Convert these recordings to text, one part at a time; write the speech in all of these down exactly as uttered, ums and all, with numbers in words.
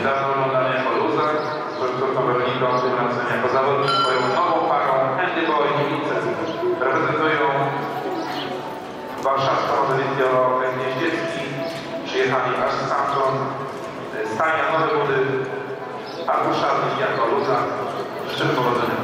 niedawno oglądany jako luzak, z profesorką Weroniką tym razem jako zawodnik swoją nową parą Handyboy i Vincent. Reprezentują warszawską edycję Gnieździecki. Przyjechali aż stamtąd. Stajnia Nowe Budy, Arkusza jako luzak. Życzę powodzenia.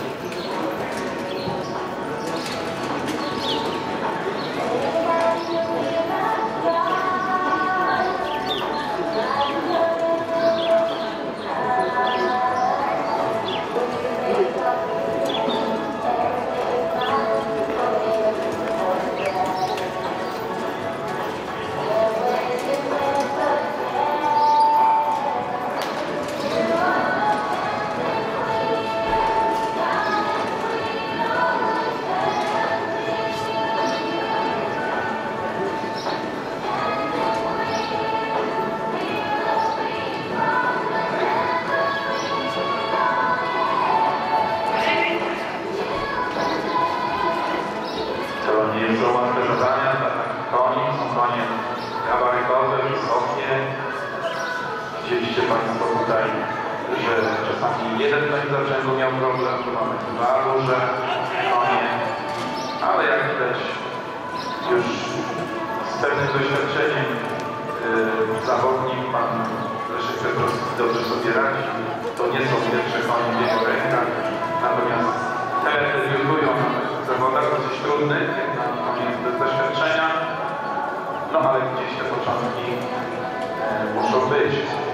Nie są łatwe zadania dla takich koni, są konie gabarytowe, wysokie. Widzieliście Państwo tutaj, że czasami jeden koń w zaprzęgu miał problem, że mamy dwa duże konie, ale jak widać już z pewnym doświadczeniem yy, zawodnik, pan Leszek Piotrowski dobrze sobie radzi. To nie są pierwsze konie w jego rękach, natomiast te debiutują w zawodach dosyć trudnych, jednak koniec bez doświadczenia, no ale gdzieś te początki e, muszą być.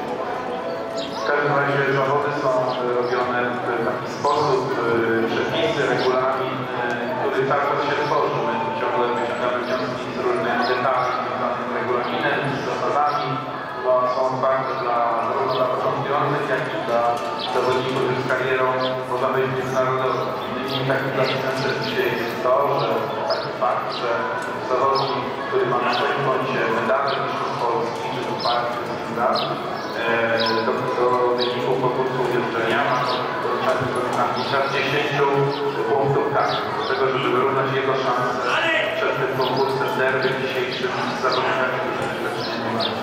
W każdym razie zawody są robione w taki sposób, e, przepisy, regulamin, e, który cały czas się tworzy. My ciągle wyciągamy wnioski z różnych detali związanych z regulaminem, z zasadami, bo są otwarte dla, zarówno dla początkujących, jak i dla zawodników z karierą, można być międzynarodową. I takim zapisem dzisiaj jest to, że taki fakt, że zawodnik, który ma na swoim koncie medale mistrzostw Polski, czy to partii, czy lat, do, do wyniku konkursu ujeżdżenia ma do dziesięciu punktów karnych. Do tego, żeby wyrównać jego szanse przed tym konkursem derby dzisiejszym z zawodnikami, którzy też nie mają.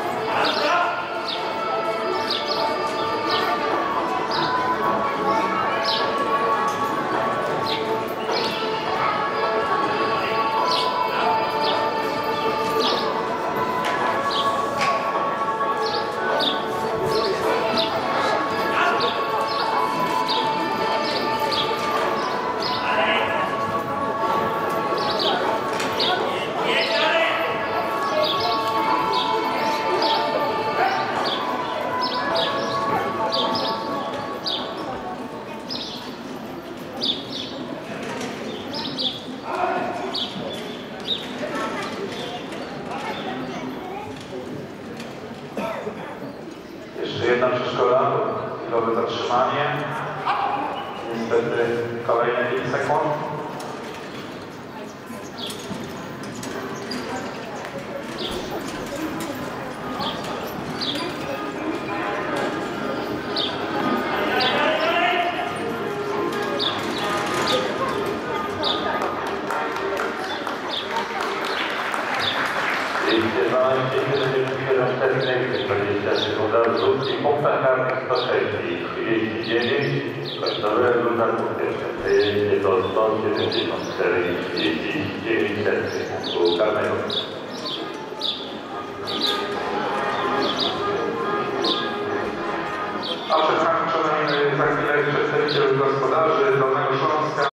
Jeszcze jedna przeszkoda, to chwilowe zatrzymanie. Niestety kolejne pięć sekund. dwadzieścia sekund rzut i punktach karnych sto trzydzieści dziewięć, końcowy rezultat pierwsze przejęcie to sto siedemdziesiąt cztery i trzydzieści dziewięć punktów.